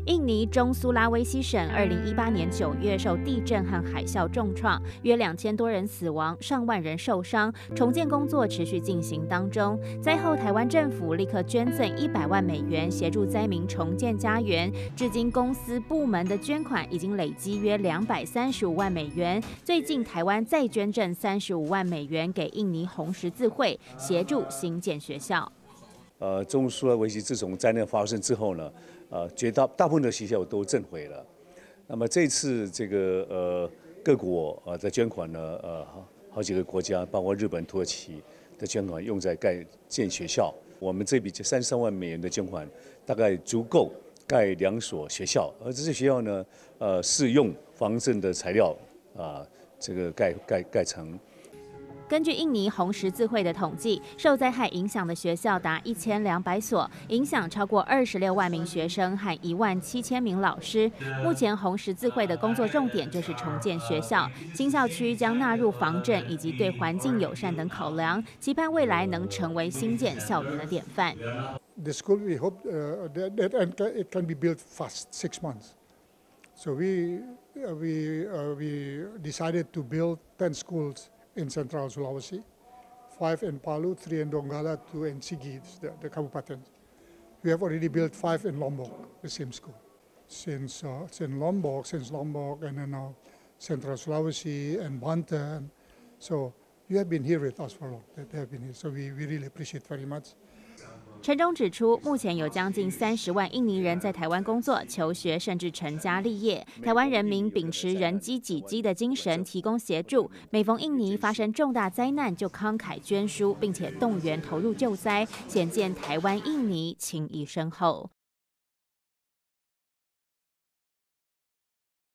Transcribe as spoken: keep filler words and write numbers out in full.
印尼中苏拉威西省二零一八年九月受地震和海啸重创，约两千多人死亡，上万人受伤。重建工作持续进行当中。灾后，台湾政府立刻捐赠一百万美元协助灾民重建家园。至今，公司部门的捐款已经累积约两百三十五万美元。最近，台湾再捐赠三十五万美元给印尼红十字会，协助新建学校。 呃，中苏拉威西自从灾难发生之后呢，呃，绝大大部分的学校都震毁了。那么这次这个呃各国呃的捐款呢，呃好几个国家，包括日本、土耳其的捐款用在盖建学校。我们这笔三十三万美元的捐款大概足够盖两所学校，而这些学校呢，呃是用防震的材料啊、呃，这个盖盖盖成。 根据印尼红十字会的统计，受灾害影响的学校达一千两百所，影响超过二十六万名学生和一万七千名老师。目前红十字会的工作重点就是重建学校，新校区将纳入防震以及对环境友善等考量，期盼未来能成为新建校园的典范。 The school we hope uh, that, that it can be built fast, six months. So we uh, we uh, we decided to build ten schools in Central Sulawesi, five in Palu, three in Donggala, two in Sigi, the, the Kabupaten. We have already built five in Lombok, the same school. Since, uh, since Lombok, since Lombok, and then now Central Sulawesi and Banten. So you have been here with us for long. They have been here, so we, we really appreciate very much. 陈忠指出，目前有将近三十万印尼人在台湾工作、求学，甚至成家立业。台湾人民秉持人机己机的精神，提供协助。每逢印尼发生重大灾难，就慷慨捐书，并且动员投入救灾，显见台湾印尼情谊深厚。